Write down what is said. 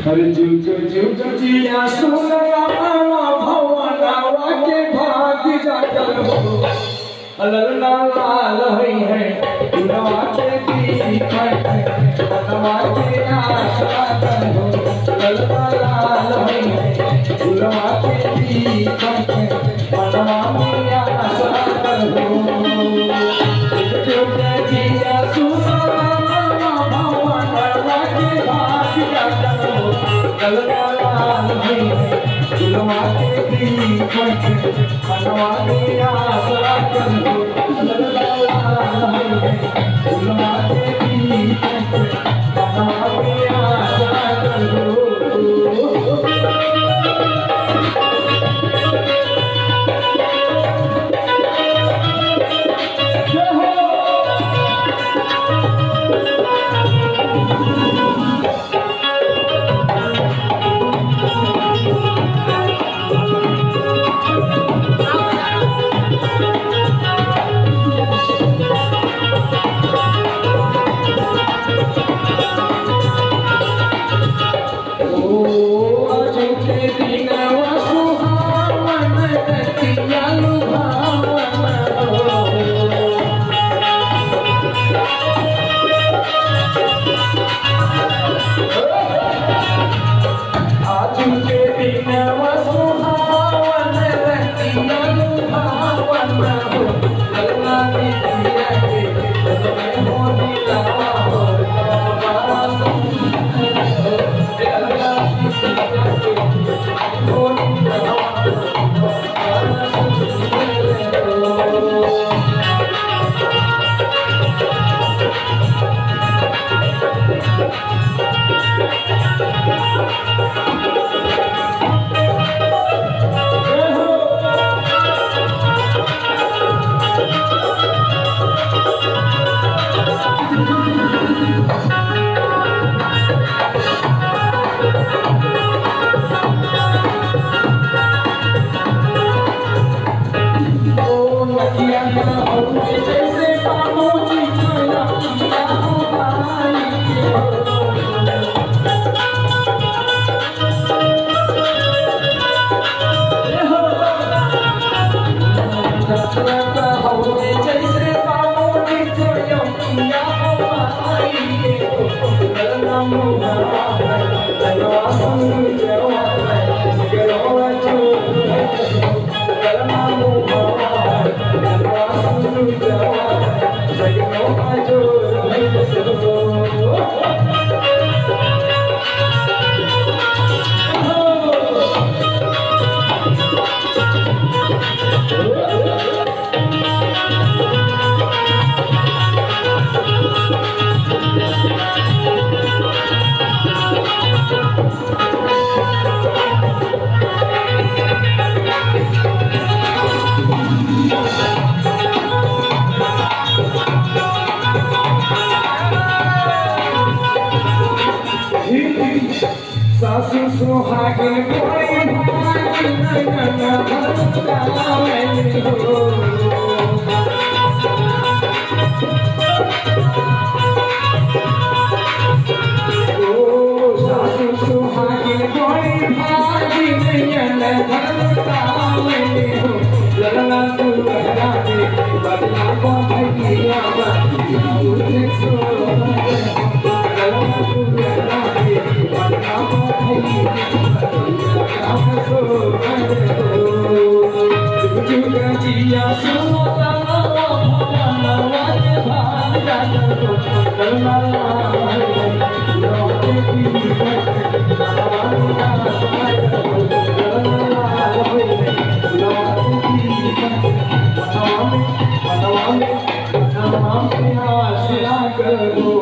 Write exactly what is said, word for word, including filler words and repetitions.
अरे जुग जुग जिया सुनवा भवनवा के भाग जागल हो अलरना लाल हई है नवा के दीपक नवा के आशा कर हो अलरना लाल हई है नवा के दीपक नवा में आशा कर हो जुग जिया सुनवा भवनवा के भाग जागल हो अलरना लाल हई है नवा के दीपक नवा में आशा कर हो सासु सुहागे कोई भाई नैना भटकावे हो ओ सासु सुहागे कोई भाई नैना भटकावे हो ललना तू लहरा के बदला को भैया बाती तुझे सो ललना तू लहरा के बदला जुग जिया सुनवा भवनवा के भाग जागल हो अलरना लाल हई है नवा के दीपक नवा में आशा कर हो अलरना लाल हई है नवा के दीपक नवा में नवा में नवा में आशा कर हो।